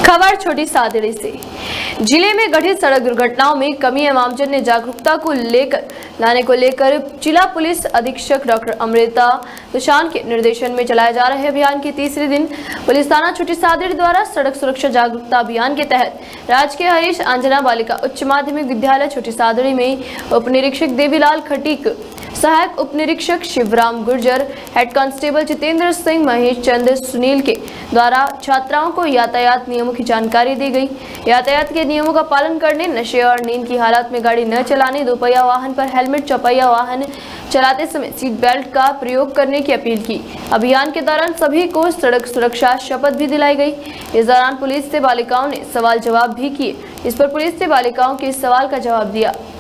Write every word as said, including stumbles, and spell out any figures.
खबर छोटी सादड़ी से। जिले में घटित सड़क दुर्घटनाओं में कमी एवं आमजन ने जागरूकता को लेकर लाने को लेकर जिला पुलिस अधीक्षक डॉक्टर अमृता तुषान के निर्देशन में चलाए जा रहे अभियान के तीसरे दिन पुलिस थाना छोटी सादड़ी द्वारा सड़क सुरक्षा जागरूकता अभियान के तहत राजकीय हरीश आंजना बालिका उच्च माध्यमिक विद्यालय छोटी सादड़ी में उप निरीक्षक देवीलाल खटीक, सहायक उप निरीक्षक शिवराम गुर्जर, हेड कांस्टेबल जितेंद्र सिंह, महेश चंद्र सुनील के द्वारा छात्राओं को यातायात नियमों की जानकारी दी गई। यातायात के नियमों का पालन करने, नशे और नींद की हालत में गाड़ी न चलाने, दोपहिया वाहन पर हेलमेट, चौपहिया वाहन चलाते समय सीट बेल्ट का प्रयोग करने की अपील की। अभियान के दौरान सभी को सड़क सुरक्षा शपथ भी दिलाई गई। इस दौरान पुलिस से बालिकाओं ने सवाल जवाब भी किए। इस पर पुलिस से बालिकाओं के सवाल का जवाब दिया।